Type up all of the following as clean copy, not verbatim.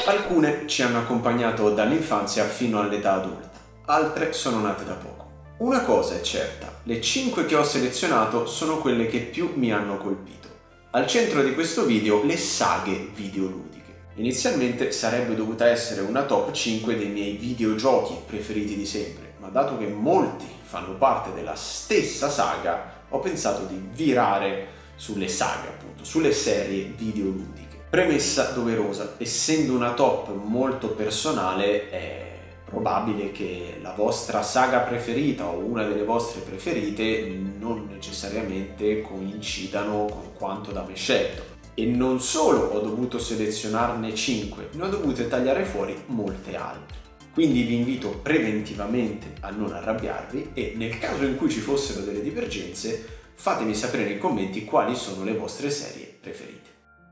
Alcune ci hanno accompagnato dall'infanzia fino all'età adulta, altre sono nate da poco. Una cosa è certa, le 5 che ho selezionato sono quelle che più mi hanno colpito. Al centro di questo video le saghe videoludiche. Inizialmente sarebbe dovuta essere una top 5 dei miei videogiochi preferiti di sempre, ma dato che molti fanno parte della stessa saga, ho pensato di virare sulle saghe, appunto, sulle serie videoludiche. Premessa doverosa, essendo una top molto personale, è probabile che la vostra saga preferita o una delle vostre preferite non necessariamente coincidano con quanto da me scelto. E non solo ho dovuto selezionarne 5, ne ho dovute tagliare fuori molte altre. Quindi vi invito preventivamente a non arrabbiarvi e nel caso in cui ci fossero delle divergenze, fatemi sapere nei commenti quali sono le vostre serie preferite.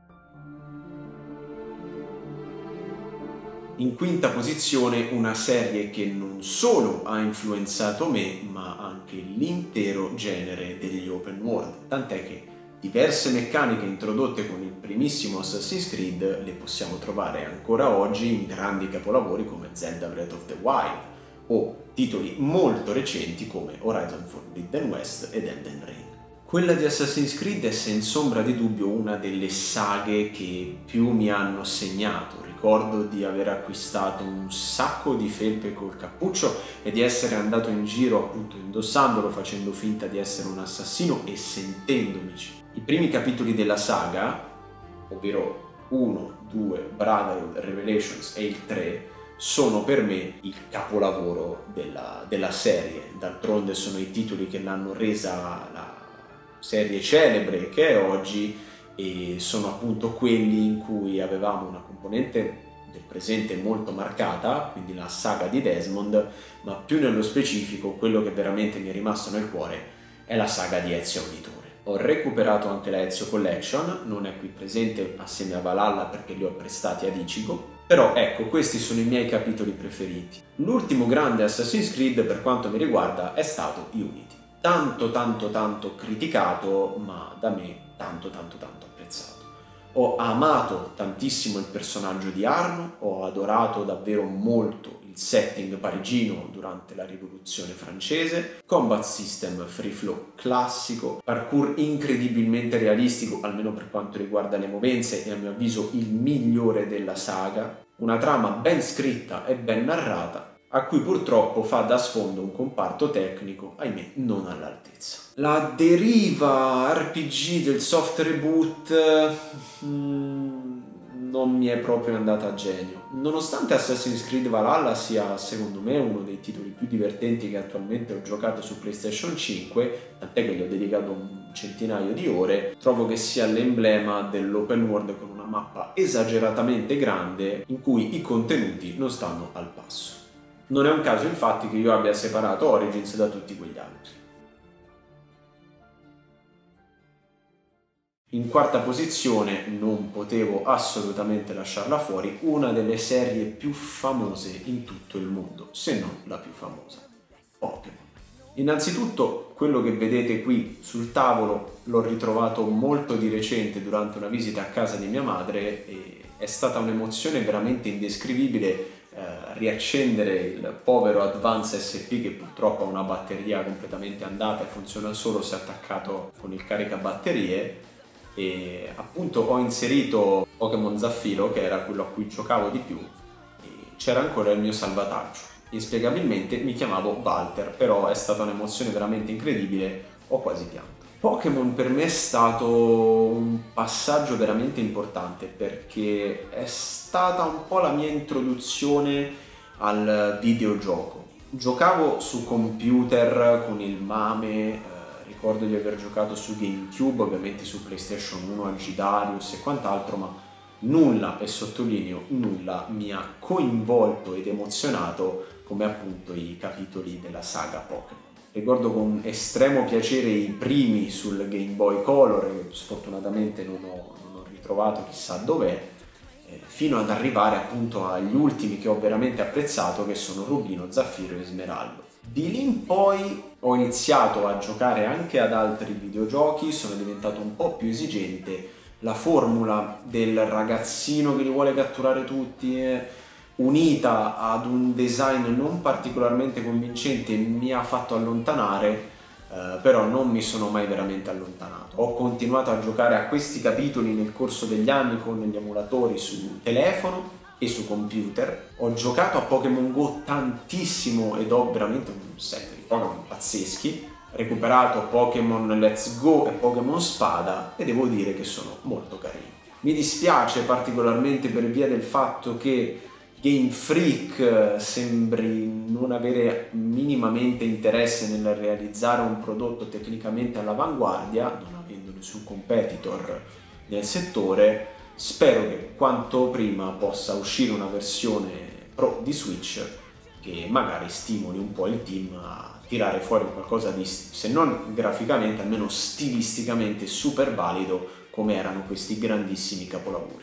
In quinta posizione una serie che non solo ha influenzato me, ma anche l'intero genere degli open world, tant'è che diverse meccaniche introdotte con il primissimo Assassin's Creed le possiamo trovare ancora oggi in grandi capolavori come Zelda Breath of the Wild o titoli molto recenti come Horizon Forbidden West ed Elden Ring. Quella di Assassin's Creed è senza ombra di dubbio una delle saghe che più mi hanno segnato. Ricordo di aver acquistato un sacco di felpe col cappuccio e di essere andato in giro appunto indossandolo, facendo finta di essere un assassino e sentendomici. I primi capitoli della saga, ovvero 1, 2, Brotherhood, Revelations e il 3, sono per me il capolavoro della serie. D'altronde sono i titoli che l'hanno resa la serie celebre che è oggi e sono appunto quelli in cui avevamo una componente del presente molto marcata, quindi la saga di Desmond, ma più nello specifico quello che veramente mi è rimasto nel cuore è la saga di Ezio Auditore. Ho recuperato anche la Ezio Collection, non è qui presente assieme a Valhalla perché li ho prestati ad Ichigo, però ecco, questi sono i miei capitoli preferiti. L'ultimo grande Assassin's Creed per quanto mi riguarda è stato Unity. Tanto criticato, ma da me tanto apprezzato. Ho amato tantissimo il personaggio di Arno, ho adorato davvero molto il setting parigino durante la rivoluzione francese, combat system free flow classico, parkour incredibilmente realistico almeno per quanto riguarda le movenze e a mio avviso il migliore della saga, una trama ben scritta e ben narrata, a cui purtroppo fa da sfondo un comparto tecnico, ahimè, non all'altezza. La deriva RPG del soft reboot non mi è proprio andata a genio. Nonostante Assassin's Creed Valhalla sia, secondo me, uno dei titoli più divertenti che attualmente ho giocato su PlayStation 5, tant'è che gli ho dedicato un centinaio di ore, trovo che sia l'emblema dell'open world con una mappa esageratamente grande in cui i contenuti non stanno al passo. Non è un caso infatti che io abbia separato Origins da tutti quegli altri. In quarta posizione non potevo assolutamente lasciarla fuori, una delle serie più famose in tutto il mondo, se non la più famosa, Pokémon. Innanzitutto quello che vedete qui sul tavolo l'ho ritrovato molto di recente durante una visita a casa di mia madre e è stata un'emozione veramente indescrivibile riaccendere il povero Advance SP che purtroppo ha una batteria completamente andata e funziona solo se attaccato con il caricabatterie, e appunto ho inserito Pokémon Zaffiro, che era quello a cui giocavo di più, e c'era ancora il mio salvataggio. Inspiegabilmente mi chiamavo Walter, però è stata un'emozione veramente incredibile, ho quasi pianto. Pokémon per me è stato un passaggio veramente importante perché è stata un po' la mia introduzione al videogioco. Giocavo su computer con il Mame, ricordo di aver giocato su GameCube, ovviamente su PlayStation 1 al Gidarius e quant'altro, ma nulla, e sottolineo nulla, mi ha coinvolto ed emozionato come appunto i capitoli della saga Pokémon. Ricordo con estremo piacere i primi sul Game Boy Color, che sfortunatamente non ho ritrovato chissà dov'è, fino ad arrivare appunto agli ultimi che ho veramente apprezzato, che sono Rubino, Zaffiro e Smeraldo. Di lì in poi ho iniziato a giocare anche ad altri videogiochi, sono diventato un po' più esigente, la formula del ragazzino che li vuole catturare tutti, unita ad un design non particolarmente convincente, mi ha fatto allontanare, però non mi sono mai veramente allontanato. Ho continuato a giocare a questi capitoli nel corso degli anni con gli emulatori su telefono e su computer. Ho giocato a Pokémon Go tantissimo ed ho veramente un set di Pokémon pazzeschi, recuperato Pokémon Let's Go e Pokémon Spada e devo dire che sono molto carini. Mi dispiace particolarmente per via del fatto che Game Freak sembri non avere minimamente interesse nel realizzare un prodotto tecnicamente all'avanguardia, non avendo nessun competitor nel settore. Spero che quanto prima possa uscire una versione Pro di Switch che magari stimoli un po' il team a tirare fuori qualcosa di, se non graficamente, almeno stilisticamente super valido come erano questi grandissimi capolavori.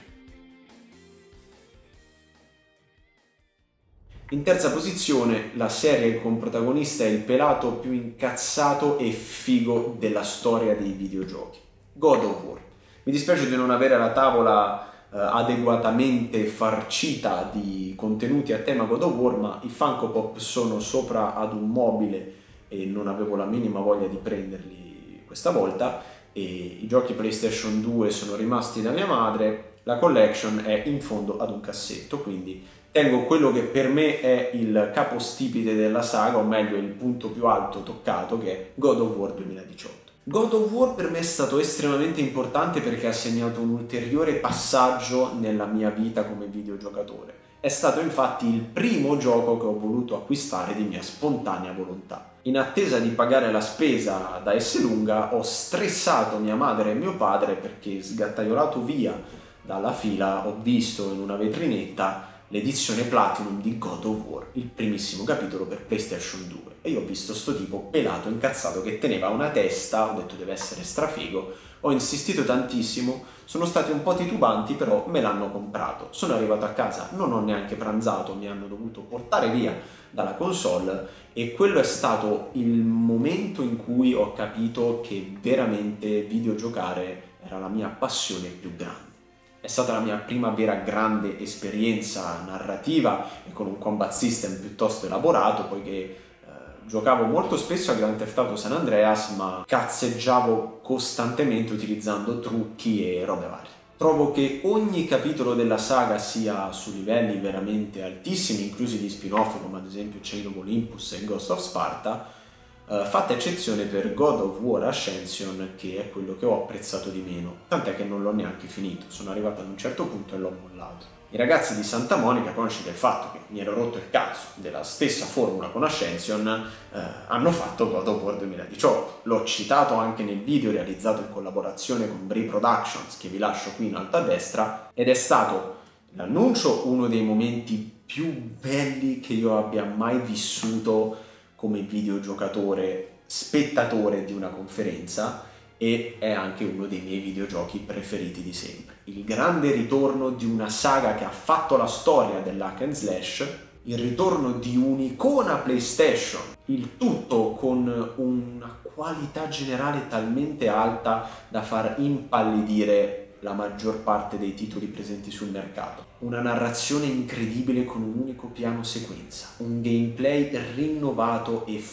In terza posizione, la serie con protagonista è il pelato più incazzato e figo della storia dei videogiochi, God of War. Mi dispiace di non avere la tavola adeguatamente farcita di contenuti a tema God of War, ma i Funko Pop sono sopra ad un mobile e non avevo la minima voglia di prenderli questa volta, e i giochi PlayStation 2 sono rimasti da mia madre, la collection è in fondo ad un cassetto, quindi tengo quello che per me è il capostipite della saga, o meglio il punto più alto toccato, che è God of War 2018. God of War per me è stato estremamente importante perché ha segnato un ulteriore passaggio nella mia vita come videogiocatore. È stato infatti il primo gioco che ho voluto acquistare di mia spontanea volontà. In attesa di pagare la spesa da Esselunga ho stressato mia madre e mio padre perché, sgattaiolato via dalla fila, ho visto in una vetrinetta l'edizione Platinum di God of War, il primissimo capitolo per PlayStation 2, e io ho visto sto tipo pelato, incazzato, che teneva una testa, ho detto deve essere strafigo, ho insistito tantissimo, sono stati un po' titubanti, però me l'hanno comprato. Sono arrivato a casa, non ho neanche pranzato, mi hanno dovuto portare via dalla console e quello è stato il momento in cui ho capito che veramente videogiocare era la mia passione più grande. È stata la mia prima vera grande esperienza narrativa e con un combat system piuttosto elaborato, poiché giocavo molto spesso a Grand Theft Auto San Andreas, ma cazzeggiavo costantemente utilizzando trucchi e robe varie. Trovo che ogni capitolo della saga sia su livelli veramente altissimi, inclusi gli spin-off come ad esempio Chain of Olympus e Ghost of Sparta, fatta eccezione per God of War Ascension, che è quello che ho apprezzato di meno, tant'è che non l'ho neanche finito, sono arrivato ad un certo punto e l'ho mollato. I ragazzi di Santa Monica, consci del fatto che mi ero rotto il cazzo della stessa formula con Ascension, hanno fatto God of War 2018. L'ho citato anche nel video realizzato in collaborazione con Bray Productions, che vi lascio qui in alto a destra, ed è stato l'annuncio uno dei momenti più belli che io abbia mai vissuto come videogiocatore, spettatore di una conferenza, e è anche uno dei miei videogiochi preferiti di sempre. Il grande ritorno di una saga che ha fatto la storia dell'hack and slash, il ritorno di un'icona PlayStation, il tutto con una qualità generale talmente alta da far impallidire la maggior parte dei titoli presenti sul mercato. Una narrazione incredibile con un unico piano sequenza, un gameplay rinnovato e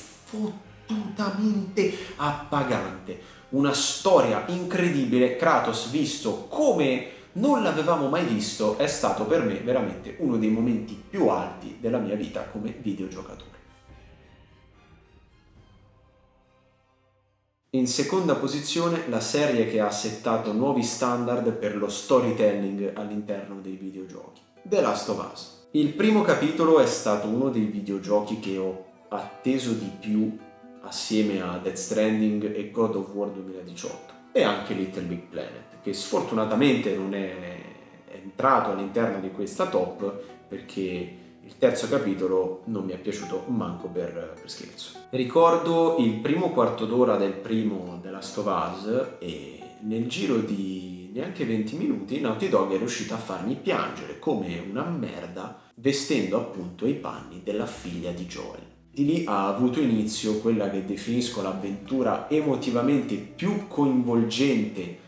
fottutamente appagante, una storia incredibile. Kratos visto come non l'avevamo mai visto è stato per me veramente uno dei momenti più alti della mia vita come videogiocatore. In seconda posizione, la serie che ha settato nuovi standard per lo storytelling all'interno dei videogiochi, The Last of Us. Il primo capitolo è stato uno dei videogiochi che ho atteso di più assieme a Death Stranding e God of War 2018 e anche Little Big Planet, che sfortunatamente non è entrato all'interno di questa top perché il terzo capitolo non mi è piaciuto manco per scherzo. Ricordo il primo quarto d'ora del primo The Last of Us e nel giro di neanche 20 minuti Naughty Dog è riuscito a farmi piangere come una merda vestendo appunto i panni della figlia di Joel. Di lì ha avuto inizio quella che definisco l'avventura emotivamente più coinvolgente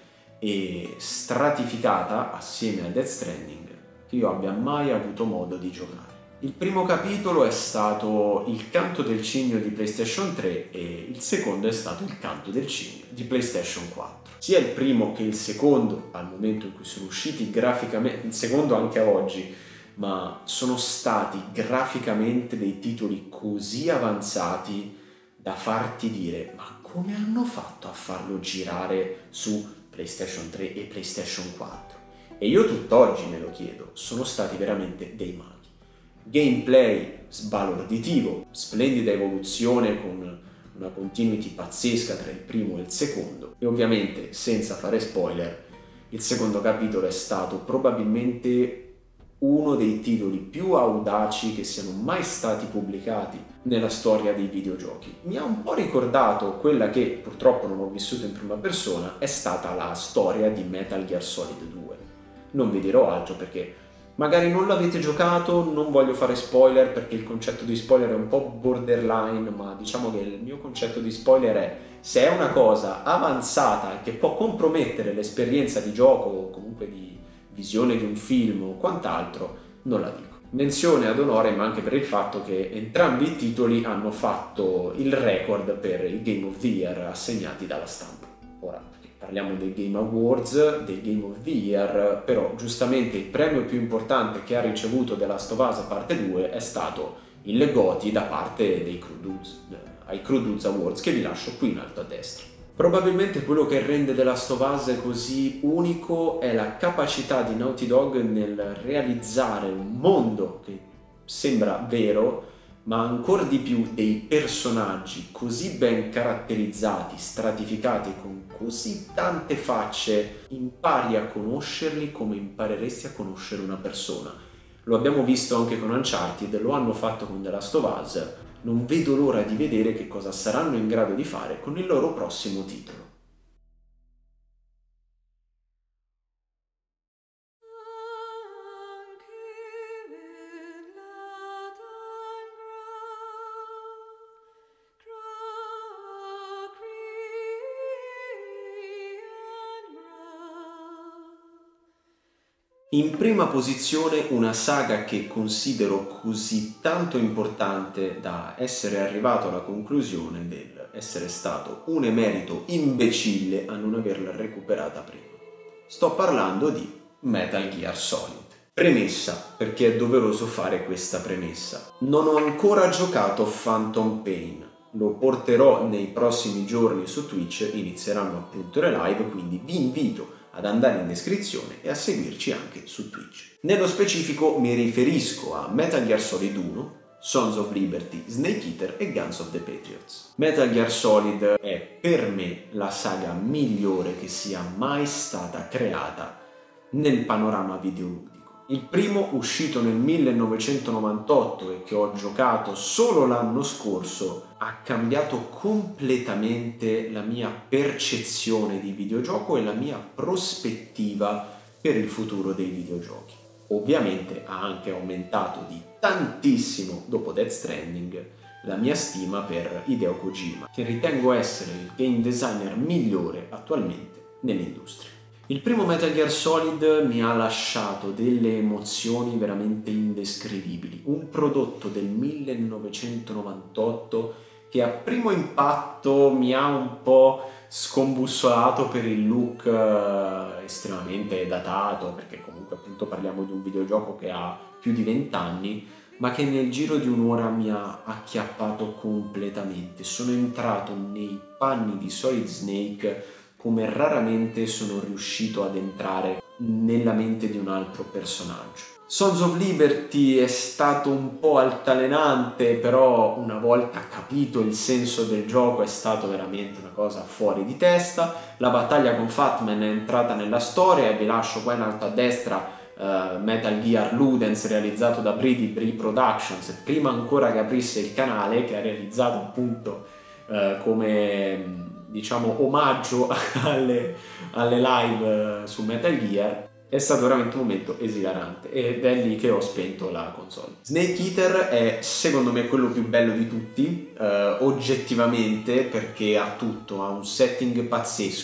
e stratificata assieme a Death Stranding che io abbia mai avuto modo di giocare. Il primo capitolo è stato Il canto del cigno di PlayStation 3 e il secondo è stato Il canto del cigno di PlayStation 4. Sia il primo che il secondo, al momento in cui sono usciti graficamente, il secondo anche a oggi, ma sono stati graficamente dei titoli così avanzati da farti dire: ma come hanno fatto a farlo girare su PlayStation 3 e PlayStation 4? E io tutt'oggi me lo chiedo, sono stati veramente dei maghi. Gameplay sbalorditivo, splendida evoluzione con una continuity pazzesca tra il primo e il secondo, e ovviamente, senza fare spoiler, il secondo capitolo è stato probabilmente uno dei titoli più audaci che siano mai stati pubblicati nella storia dei videogiochi. Mi ha un po' ricordato quella che purtroppo non ho vissuto in prima persona, è stata la storia di Metal Gear Solid 2. Non vi dirò altro perché magari non l'avete giocato, non voglio fare spoiler perché il concetto di spoiler è un po' borderline, ma diciamo che il mio concetto di spoiler è: se è una cosa avanzata che può compromettere l'esperienza di gioco o comunque di visione di un film o quant'altro, non la dico. Menzione ad onore ma anche per il fatto che entrambi i titoli hanno fatto il record per i Game of the Year assegnati dalla stampa. Ora, parliamo dei Game Awards, dei Game of the Year, però giustamente il premio più importante che ha ricevuto The Last of Us parte 2 è stato il GOTY da parte dei ai Crew Dudes Awards, che vi lascio qui in alto a destra. Probabilmente quello che rende The Last of Us così unico è la capacità di Naughty Dog nel realizzare un mondo che sembra vero, ma ancora di più dei personaggi così ben caratterizzati, stratificati, con così tante facce, impari a conoscerli come impareresti a conoscere una persona. Lo abbiamo visto anche con Uncharted, lo hanno fatto con The Last of Us. Non vedo l'ora di vedere che cosa saranno in grado di fare con il loro prossimo titolo. In prima posizione una saga che considero così tanto importante da essere arrivato alla conclusione del essere stato un emerito imbecille a non averla recuperata prima. Sto parlando di Metal Gear Solid. Premessa, perché è doveroso fare questa premessa. Non ho ancora giocato Phantom Pain. Lo porterò nei prossimi giorni su Twitch, inizieranno appunto le live, quindi vi invito ad andare in descrizione e a seguirci anche su Twitch. Nello specifico mi riferisco a Metal Gear Solid 1, Sons of Liberty, Snake Eater e Guns of the Patriots. Metal Gear Solid è per me la saga migliore che sia mai stata creata nel panorama videoludico. Il primo, uscito nel 1998 e che ho giocato solo l'anno scorso, ha cambiato completamente la mia percezione di videogioco e la mia prospettiva per il futuro dei videogiochi. Ovviamente ha anche aumentato di tantissimo, dopo Death Stranding, la mia stima per Hideo Kojima, che ritengo essere il game designer migliore attualmente nell'industria. Il primo Metal Gear Solid mi ha lasciato delle emozioni veramente indescrivibili. Un prodotto del 1998 che a primo impatto mi ha un po' scombussolato per il look estremamente datato, perché comunque appunto parliamo di un videogioco che ha più di 20 anni, ma che nel giro di un'ora mi ha acchiappato completamente. Sono entrato nei panni di Solid Snake come raramente sono riuscito ad entrare nella mente di un altro personaggio. Sons of Liberty è stato un po' altalenante, però una volta capito il senso del gioco è stato veramente una cosa fuori di testa. La battaglia con Fat Man è entrata nella storia e vi lascio qua in alto a destra Metal Gear Ludens, realizzato da Brady Productions, prima ancora che aprisse il canale, che ha realizzato appunto come diciamo omaggio alle live su Metal Gear. È stato veramente un momento esilarante ed è lì che ho spento la console. Snake Eater è secondo me quello più bello di tutti, oggettivamente, perché ha tutto, ha un setting pazzesco,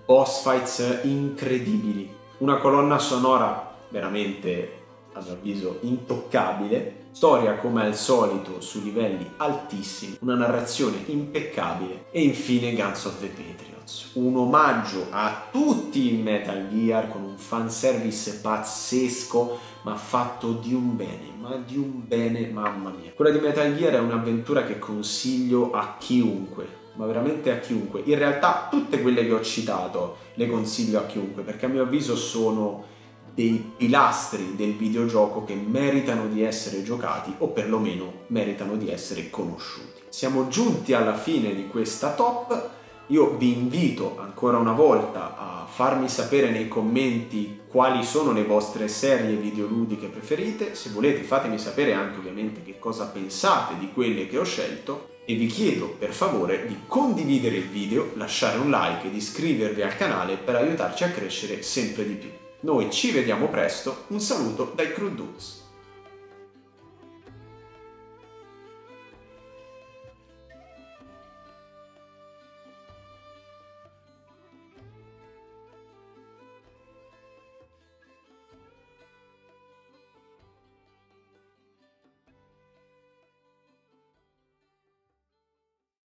boss fights incredibili, una colonna sonora veramente, a mio avviso, intoccabile, storia come al solito su livelli altissimi, una narrazione impeccabile e infine Guns of the Patriots, un omaggio a tutti i Metal Gear con un fanservice pazzesco ma fatto di un bene, mamma mia. Quella di Metal Gear è un'avventura che consiglio a chiunque, ma veramente a chiunque. In realtà tutte quelle che ho citato le consiglio a chiunque, perché a mio avviso sono dei pilastri del videogioco che meritano di essere giocati o perlomeno meritano di essere conosciuti. Siamo giunti alla fine di questa top. Io vi invito ancora una volta a farmi sapere nei commenti quali sono le vostre serie videoludiche preferite. Se volete fatemi sapere anche ovviamente che cosa pensate di quelle che ho scelto e vi chiedo per favore di condividere il video, lasciare un like ed iscrivervi al canale per aiutarci a crescere sempre di più. Noi ci vediamo presto, un saluto dai Crududes.